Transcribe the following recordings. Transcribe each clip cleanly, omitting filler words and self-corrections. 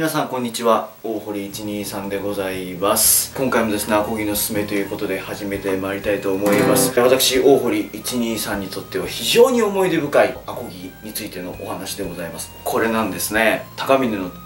皆さんこんにちは、大堀123でございます。今回もですね、アコギのすすめということで始めてまいりたいと思います。私、大堀123にとっては非常に思い出深いアコギについてのお話でございます。これなんですね。高峰の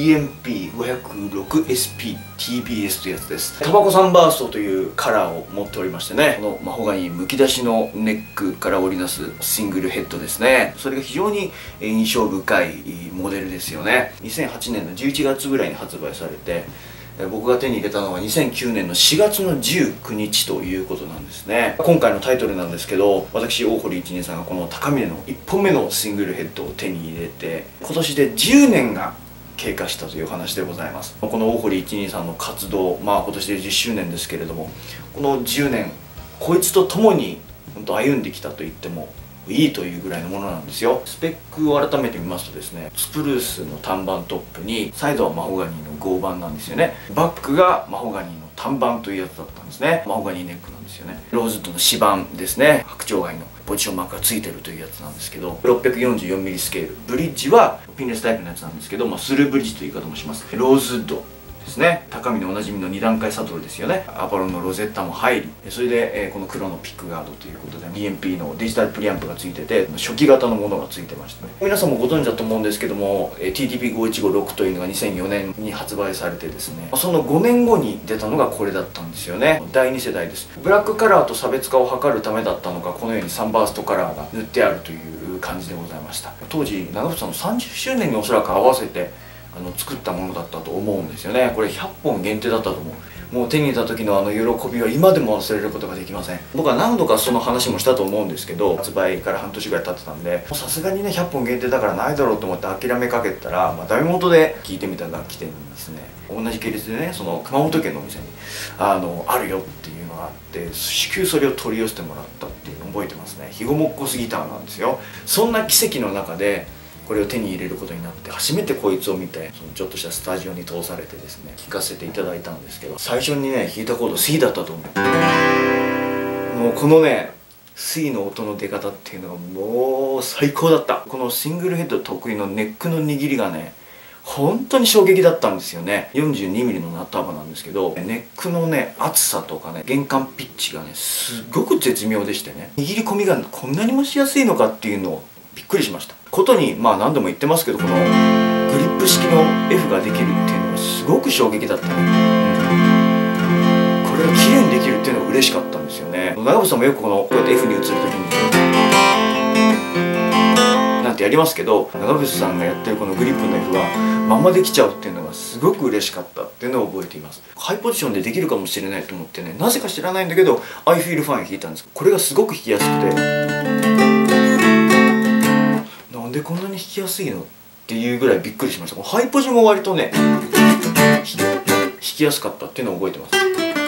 DMP506SPTBS というやつです。タバコサンバーストというカラーを持っておりましてね、このマホガニむき出しのネックから織りなすシングルヘッドですね。それが非常に印象深いモデルですよね。2008年の11月ぐらいに発売されて、僕が手に入れたのは2009年の4月の19日ということなんですね。今回のタイトルなんですけど、私大堀123がこの高峰の1本目のシングルヘッドを手に入れて、今年で10年が経過したという話でございます。この大堀123の活動、今年で10周年ですけれども、この10年こいつと共に本当歩んできたと言ってもいいというぐらいのものなんですよ。スペックを改めて見ますとですね、スプルースの単板トップにサイドはマホガニーの合板なんですよね。バックがマホガニーの単板というやつだったんですね。マホガニーネックなんですよね。ローズウッドの指板ですね、白鳥貝のポジションマークがついてるというやつなんですけど、 644mm スケール、ブリッジはピンレスタイプのやつなんですけど、スルーブリッジという言い方もします。ローズウッドですね、高峰おなじみの2段階サドルですよね。アバロンのロゼッタも入り、それで、この黒のピックガードということで DMP のデジタルプリアンプがついてて、初期型のものがついてましてね、皆さんもご存知だと思うんですけども、TTP5156 というのが2004年に発売されてですね、その5年後に出たのがこれだったんですよね。第2世代です。ブラックカラーと差別化を図るためだったのか、このようにサンバーストカラーが塗ってあるという感じでございました。当時長渕さんの30周年におそらく合わせて作ったものだったと思うんですよね。これ100本限定だったと思う。もう手に入れた時の喜びは今でも忘れることができません。僕は何度かその話もしたと思うんですけど、発売から半年ぐらい経ってたんで、さすがにね100本限定だからないだろうと思って諦めかけたら、ダメ元で聞いてみた楽器店にですね、同じ系列でね、その熊本県のお店にあるよっていうのがあって、至急それを取り寄せてもらったっていうのを覚えてますね。ヒゴモッコスギターなんですよ。そんな奇跡の中でこれを手に入れることになって、初めてこいつを見て、そのちょっとしたスタジオに通されてですね、聴かせていただいたんですけど、最初にね弾いたコード C だったと思う。もうこのね C の音の出方っていうのがもう最高だった。このシングルヘッド得意のネックの握りがね本当に衝撃だったんですよね。 42mm のナット幅なんですけど、ネックのね厚さとかね弦管ピッチがねすごく絶妙でしてね、握り込みがこんなにもしやすいのかっていうのをびっくりしましたことに、何度も言ってますけど、このグリップ式の F ができるっていうのがすごく衝撃だったね。これが綺麗にできるっていうのが嬉しかったんですよね。長渕さんもよくこうやって F に移る時になんてやりますけど、長渕さんがやってるこのグリップの F はまんまできちゃうっていうのがすごく嬉しかったっていうのを覚えています。ハイポジションでできるかもしれないと思ってね、なぜか知らないんだけど I Feel Fine 弾いたんです。これがすごく弾きやすくて、なんでこんなに弾きやすいのっていうぐらいびっくりしました。ハイポジも割とね弾きやすかったっていうのを覚えてます。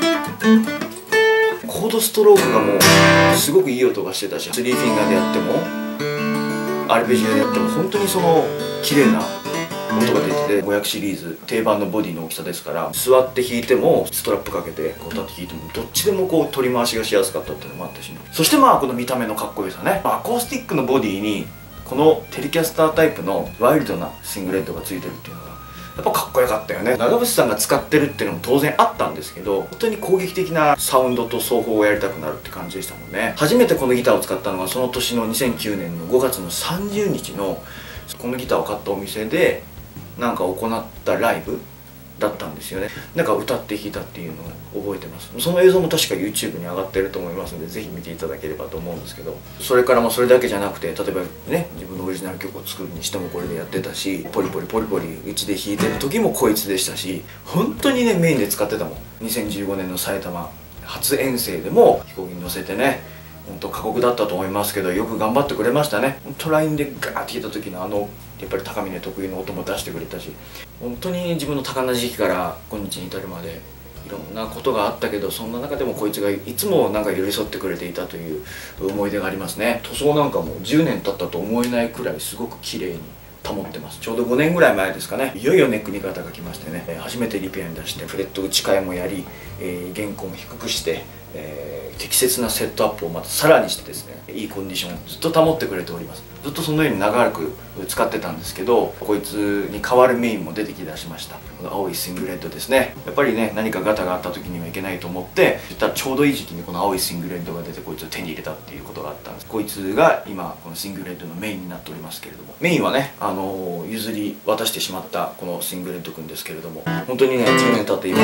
コードストロークがもうすごくいい音がしてたし、3フィンガーでやってもアルペジオでやっても本当にその綺麗な音が出てて、500シリーズ定番のボディの大きさですから、座って弾いてもストラップかけて立って弾いてもどっちでも取り回しがしやすかったっていうのもあったし、そしてこの見た目のかっこよさね。アコースティックのボディにこのテレキャスタータイプのワイルドなシングレッドがついてるっていうのがやっぱかっこよかったよね。長渕さんが使ってるっていうのも当然あったんですけど、本当に攻撃的なサウンドと奏法をやりたくなるって感じでしたもんね。初めてこのギターを使ったのがその年の2009年の5月の30日のこのギターを買ったお店で行ったライブだったんですよね。歌って弾いたっていうのを覚えてます。その映像も確か YouTube に上がってると思いますので、ぜひ見ていただければと思うんですけど、それからそれだけじゃなくて、例えばね自分のオリジナル曲を作るにしてもこれでやってたし、ポリポリポリポリうちで弾いてる時もこいつでしたし、本当にねメインで使ってたもん。2015年の埼玉初遠征でも飛行機に乗せてね、本当過酷だったと思いますけど、よく頑張ってくれましたね。本当 LINE でガーって弾いた時のやっぱり高峰得意の音も出してくれたし、本当に自分の多感な時期から今日に至るまでいろんなことがあったけど、そんな中でもこいつがいつも寄り添ってくれていたという思い出がありますね。塗装なんかも10年経ったと思えないくらいすごく綺麗に保ってます。ちょうど5年ぐらい前ですかね、いよいよネックに型が来ましてね、初めてリペアに出してフレット打ち替えもやり、弦高も低くして適切なセットアップをまたさらにしてですね、いいコンディションをずっと保ってくれております。ずっとそのように長く使ってたんですけど、こいつに代わるメインも出てきだしました。この青いシングレッドですね。やっぱりね、何かガタがあった時にはいけないと思って、言ったらちょうどいい時期にこの青いシングレッドが出て、こいつを手に入れたっていうことがあったんです。こいつが今このシングレッドのメインになっておりますけれども、メインはね、譲り渡してしまったこのシングレッドくんですけれども、本当にね、10年経って今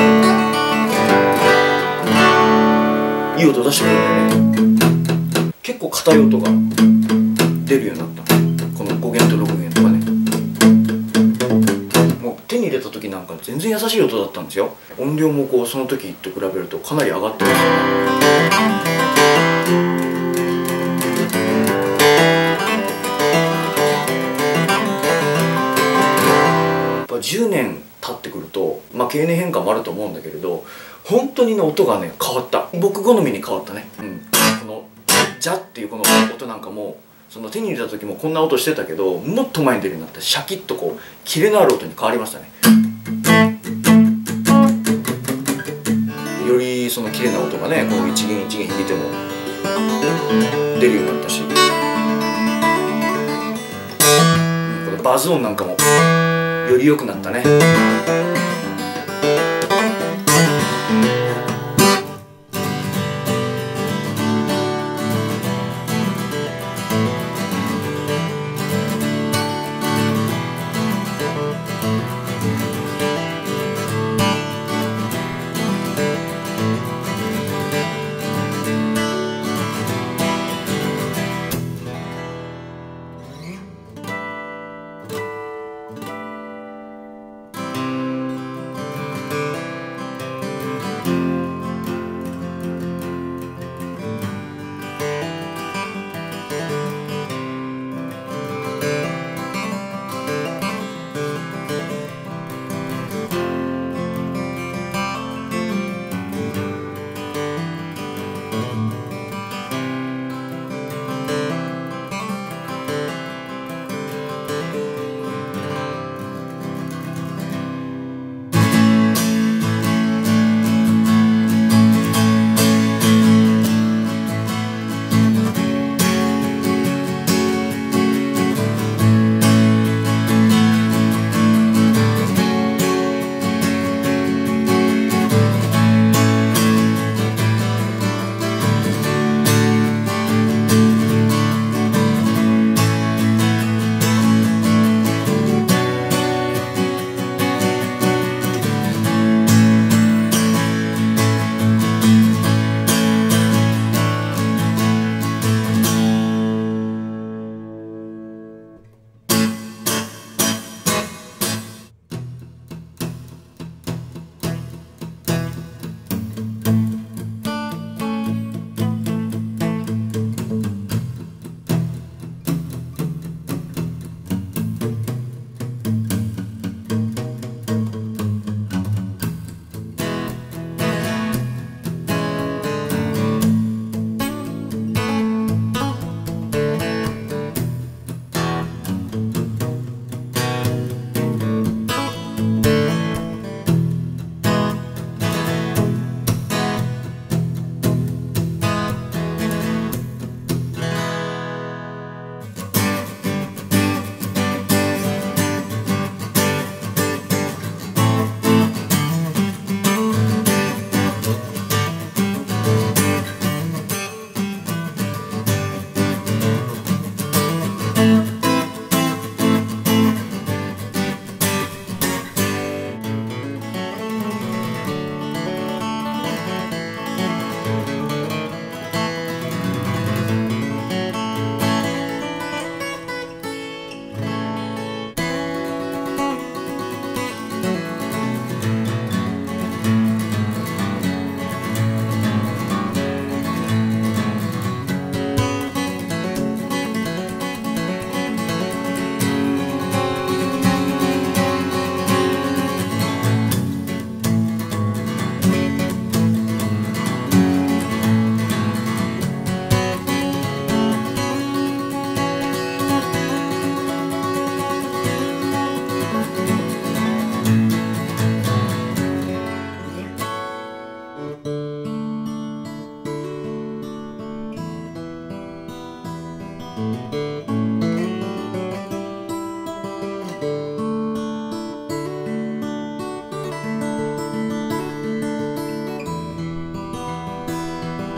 いい音出してくれるんだよね。結構硬い音が出るようになった。この5弦と6弦とかね、もう手に入れた時なんか全然優しい音だったんですよ。音量もこうその時と比べるとかなり上がってますよね。やっぱ10年経ってくると、経年変化もあると思うんだけれど、本当にね、音がね変わった。僕好みに変わったね。このジャっていうこの音なんかも、その手に入れた時もこんな音してたけど、もっと前に出るようになって、シャキッとこうキレのある音に変わりましたね。よりそのキレな音がね、この一弦一弦弾いても出るようになったし、このバズ音なんかもより良くなったね。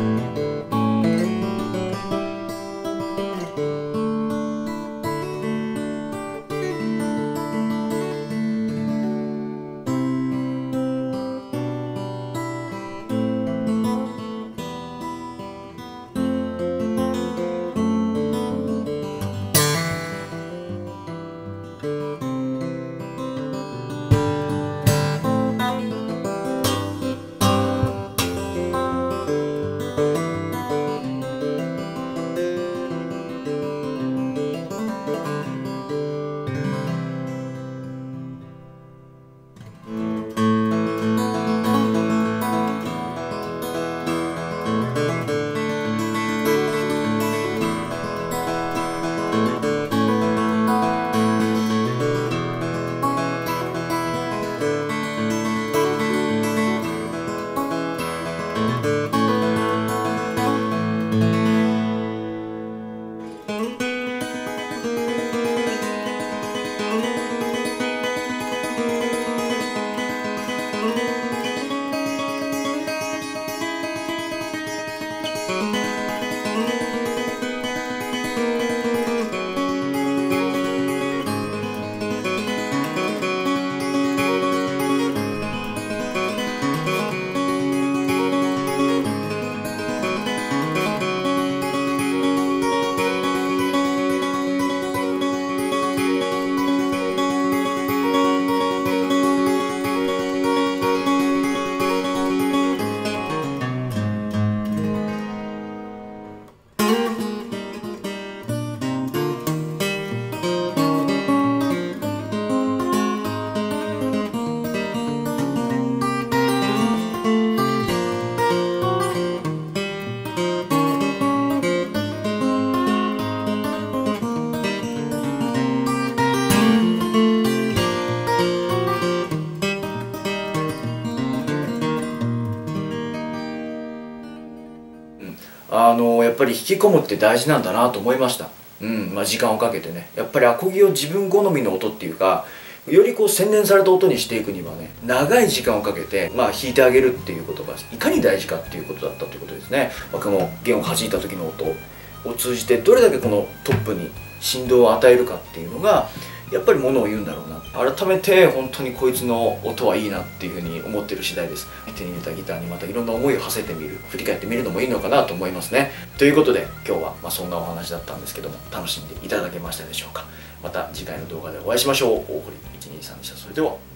やっぱり引き込むって大事なんだなと思いました。時間をかけてね、やっぱりアコギを自分好みの音っていうか、よりこう洗練された音にしていくにはね、長い時間をかけて弾いてあげるっていうことがいかに大事かっていうことだったということですね。この弦を弾いた時の音を通じてどれだけこのトップに振動を与えるかっていうのがやっぱりものを言うんだろうな。改めて本当にこいつの音はいいなっていうふうに思ってる次第です。手に入れたギターにまたいろんな思いを馳せてみる、振り返ってみるのもいいのかなと思いますね。ということで今日はそんなお話だったんですけども、楽しんでいただけましたでしょうか。また次回の動画でお会いしましょう。大堀123でした。それでは。